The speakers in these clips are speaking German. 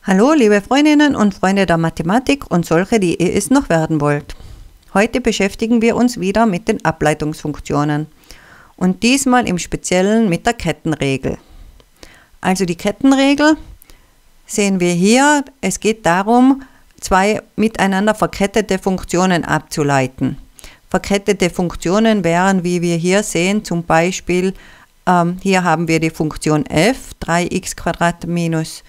Hallo liebe Freundinnen und Freunde der Mathematik und solche, die ihr es noch werden wollt. Heute beschäftigen wir uns wieder mit den Ableitungsfunktionen und diesmal im Speziellen mit der Kettenregel. Also die Kettenregel sehen wir hier, es geht darum, zwei miteinander verkettete Funktionen abzuleiten. Verkettete Funktionen wären, wie wir hier sehen, zum Beispiel, hier haben wir die Funktion f, 3x² minus,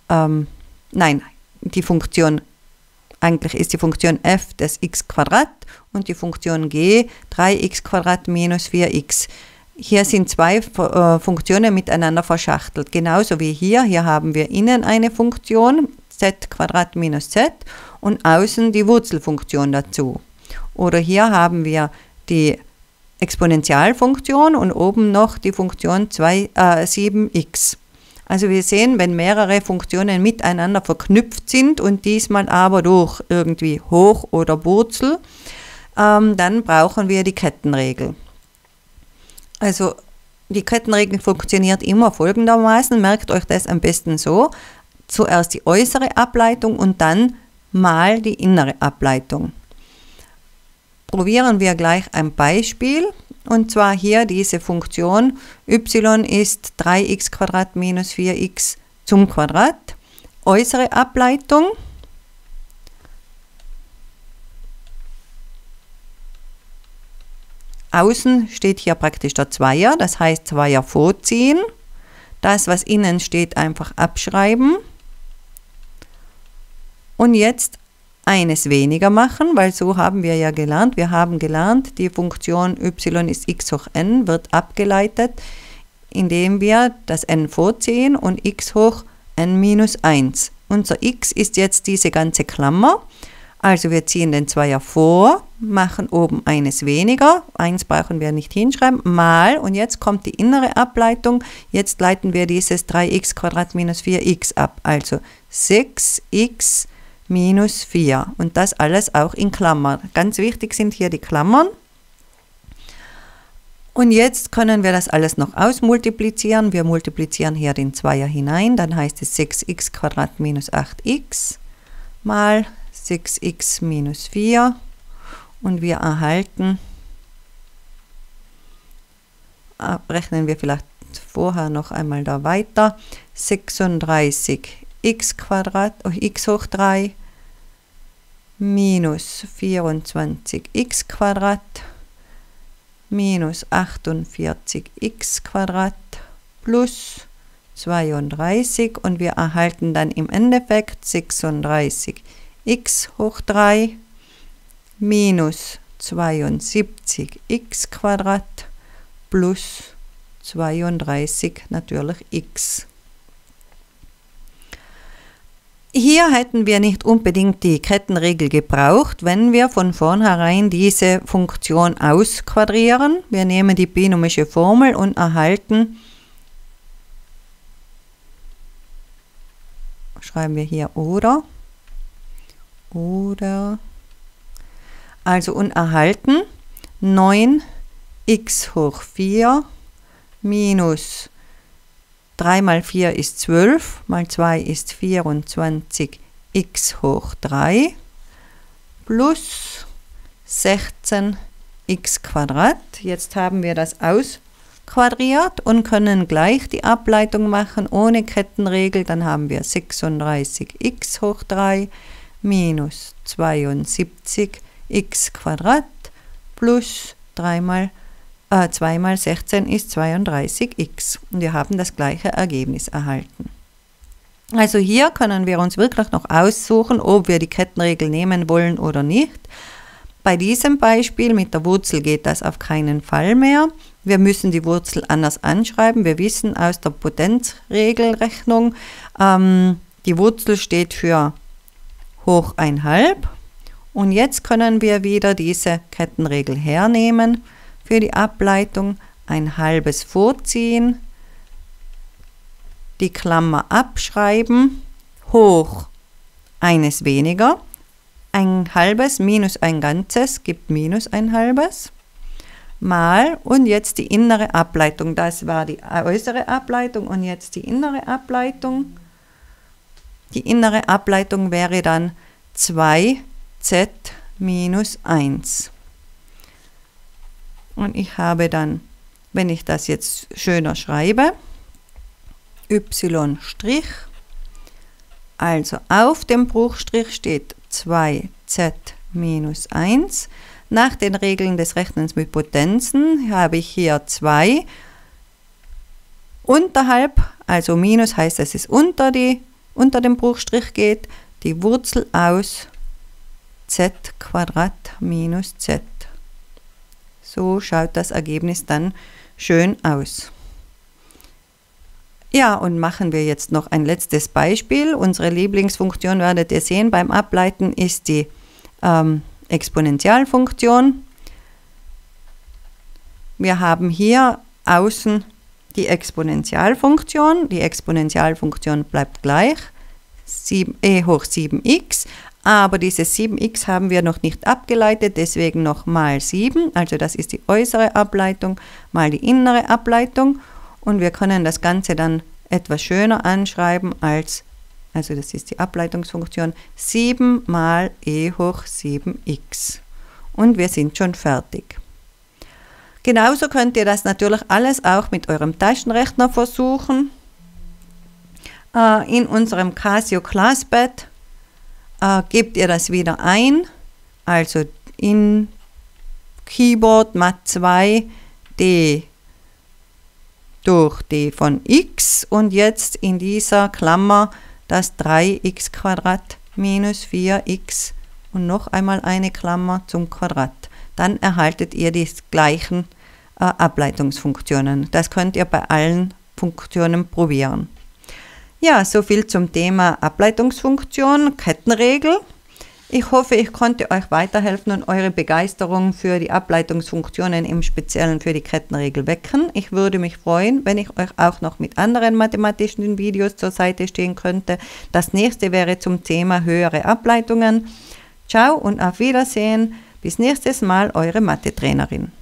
die Funktion, eigentlich ist die Funktion f des x² und die Funktion g 3x² minus 4x. Hier sind zwei Funktionen miteinander verschachtelt, genauso wie hier. Hier haben wir innen eine Funktion, z² minus z, und außen die Wurzelfunktion dazu. Oder hier haben wir die Exponentialfunktion und oben noch die Funktion 7x. Also wir sehen, wenn mehrere Funktionen miteinander verknüpft sind und diesmal aber durch irgendwie Hoch- oder Wurzel, dann brauchen wir die Kettenregel. Also die Kettenregel funktioniert immer folgendermaßen, merkt euch das am besten so: zuerst die äußere Ableitung und dann mal die innere Ableitung. Probieren wir gleich ein Beispiel. Und zwar hier diese Funktion y ist 3x² minus 4x zum Quadrat. Äußere Ableitung. Außen steht hier praktisch der Zweier, das heißt Zweier vorziehen. Das, was innen steht, einfach abschreiben. Und jetzt eines weniger machen, weil so haben wir ja gelernt. Wir haben gelernt, die Funktion y ist x hoch n wird abgeleitet, indem wir das n vorziehen und x hoch n minus 1. Unser x ist jetzt diese ganze Klammer. Also wir ziehen den Zweier vor, machen oben eines weniger, 1 brauchen wir nicht hinschreiben, mal, und jetzt kommt die innere Ableitung. Jetzt leiten wir dieses 3x² minus 4x ab, also 6x minus 4, und das alles auch in Klammern. Ganz wichtig sind hier die Klammern. Und jetzt können wir das alles noch ausmultiplizieren. Wir multiplizieren hier den Zweier hinein, dann heißt es 6x² minus 8x mal 6x minus 4, und wir erhalten, rechnen wir vielleicht vorher noch einmal da weiter, 36x hoch 3 minus 24x² minus 48x² plus 32, und wir erhalten dann im Endeffekt 36x hoch 3 minus 72x² plus 32 natürlich x. Hier hätten wir nicht unbedingt die Kettenregel gebraucht, wenn wir von vornherein diese Funktion ausquadrieren. Wir nehmen die binomische Formel und erhalten, schreiben wir hier oder, also und erhalten 9x hoch 4 minus 3 mal 4 ist 12, mal 2 ist 24x hoch 3 plus 16x². Jetzt haben wir das ausquadriert und können gleich die Ableitung machen ohne Kettenregel. Dann haben wir 36x hoch 3 minus 72x² plus 2 mal 16 ist 32x, und wir haben das gleiche Ergebnis erhalten. Also hier können wir uns wirklich noch aussuchen, ob wir die Kettenregel nehmen wollen oder nicht. Bei diesem Beispiel mit der Wurzel geht das auf keinen Fall mehr. Wir müssen die Wurzel anders anschreiben. Wir wissen aus der Potenzregelrechnung, die Wurzel steht für hoch 1/2, und jetzt können wir wieder diese Kettenregel hernehmen. Für die Ableitung 1/2 vorziehen, die Klammer abschreiben, hoch eines weniger, 1/2 minus ein Ganzes gibt minus 1/2, mal, und jetzt die innere Ableitung. Das war die äußere Ableitung und jetzt die innere Ableitung. Die innere Ableitung wäre dann 2z minus 1. Und ich habe dann, wenn ich das jetzt schöner schreibe, y', also auf dem Bruchstrich steht 2z minus 1. Nach den Regeln des Rechnens mit Potenzen habe ich hier 2 unterhalb, also minus heißt, dass es unter dem Bruchstrich geht, die Wurzel aus z Quadrat minus z. So schaut das Ergebnis dann schön aus. Ja, und machen wir jetzt noch ein letztes Beispiel. Unsere Lieblingsfunktion, werdet ihr sehen, beim Ableiten ist die Exponentialfunktion. Wir haben hier außen die Exponentialfunktion. Die Exponentialfunktion bleibt gleich, e hoch 7x. Aber dieses 7x haben wir noch nicht abgeleitet, deswegen noch mal 7. Also das ist die äußere Ableitung mal die innere Ableitung. Und wir können das Ganze dann etwas schöner anschreiben als, also das ist die Ableitungsfunktion, 7 mal e hoch 7x. Und wir sind schon fertig. Genauso könnt ihr das natürlich alles auch mit eurem Taschenrechner versuchen. In unserem Casio ClassPad gebt ihr das wieder ein, also in Keyboard Mat2 d durch d von x und jetzt in dieser Klammer das 3x² minus 4x und noch einmal eine Klammer zum Quadrat. Dann erhaltet ihr die gleichen Ableitungsfunktionen. Das könnt ihr bei allen Funktionen probieren. Ja, soviel zum Thema Ableitungsfunktion, Kettenregel. Ich hoffe, ich konnte euch weiterhelfen und eure Begeisterung für die Ableitungsfunktionen im Speziellen für die Kettenregel wecken. Ich würde mich freuen, wenn ich euch auch noch mit anderen mathematischen Videos zur Seite stehen könnte. Das nächste wäre zum Thema höhere Ableitungen. Ciao und auf Wiedersehen. Bis nächstes Mal, eure Mathe-Trainerin.